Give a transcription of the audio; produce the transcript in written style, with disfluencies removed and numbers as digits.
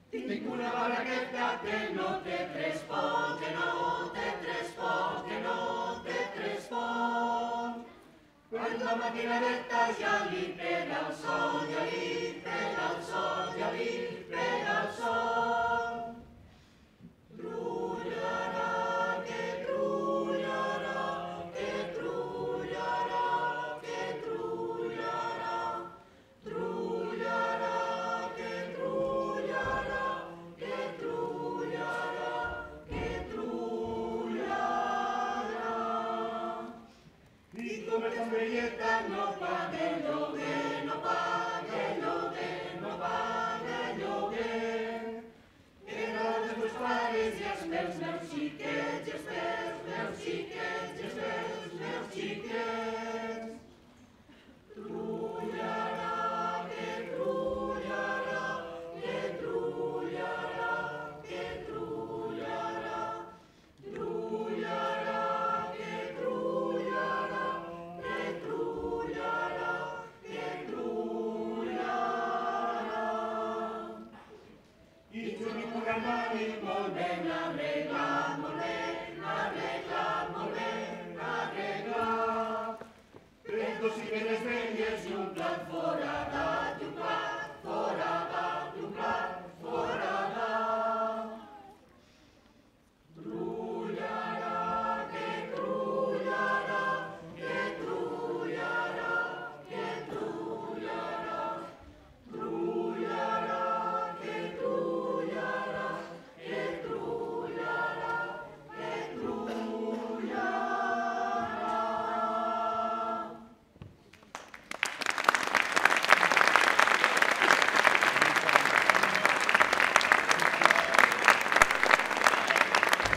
Tinc una baraqueta que no té tres ponts, que no té tres ponts, que no té tres ponts. Quan la matinadeta ja li pega el sol, ja li pega el sol, ja li pega el sol. Trullarà, que trullarà, que trullarà, que trullarà, trullarà, que trullarà, que trullarà, que trullarà. I com és l'ombrelleta no paga el lloguer, no paga el lloguer, no paga el lloguer. Era dels meus pares i els meus xiquets, i els meus xiquets, i els meus xiquets. Trullarà, que trullarà, que trullarà, que trullarà, trullarà, que trullarà, que trullarà, que trullarà. I jo dic un armari molt ben arreglat, molt ben arreglat, molt ben arreglat. Tres dosineres velles i un plat fora